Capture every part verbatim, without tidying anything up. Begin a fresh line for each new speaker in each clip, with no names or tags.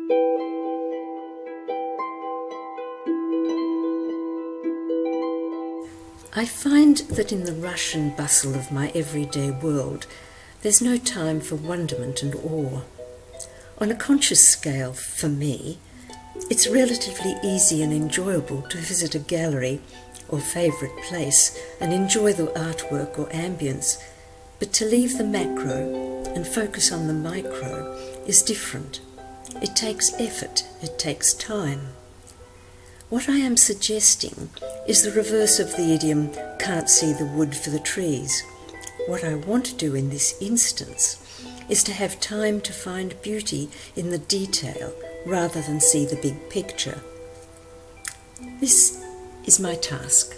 I find that in the rush and bustle of my everyday world, there's no time for wonderment and awe. On a conscious scale, for me, it's relatively easy and enjoyable to visit a gallery or favourite place and enjoy the artwork or ambience, but to leave the macro and focus on the micro is different. It takes effort, it takes time. What I am suggesting is the reverse of the idiom, can't see the wood for the trees. What I want to do in this instance is to have time to find beauty in the detail rather than see the big picture. This is my task.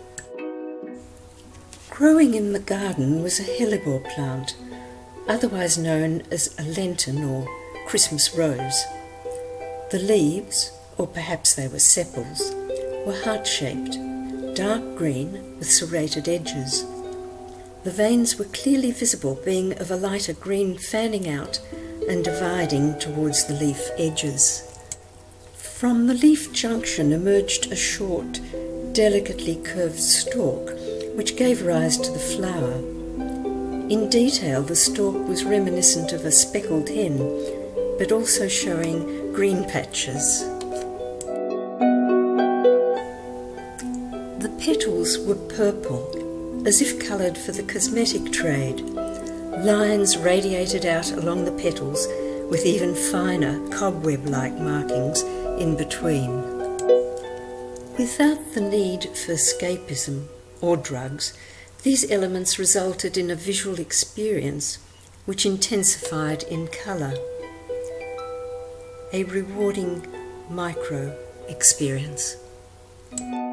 Growing in the garden was a hellebore plant, otherwise known as a lenten or Christmas rose. The leaves, or perhaps they were sepals, were heart-shaped, dark green with serrated edges. The veins were clearly visible, being of a lighter green fanning out and dividing towards the leaf edges. From the leaf junction emerged a short, delicately curved stalk, which gave rise to the flower. In detail, the stalk was reminiscent of a speckled hen, but also showing green patches. The petals were purple, as if coloured for the cosmetic trade. Lines radiated out along the petals, with even finer, cobweb-like markings in between. Without the need for escapism or drugs, these elements resulted in a visual experience which intensified in colour. A rewarding micro experience.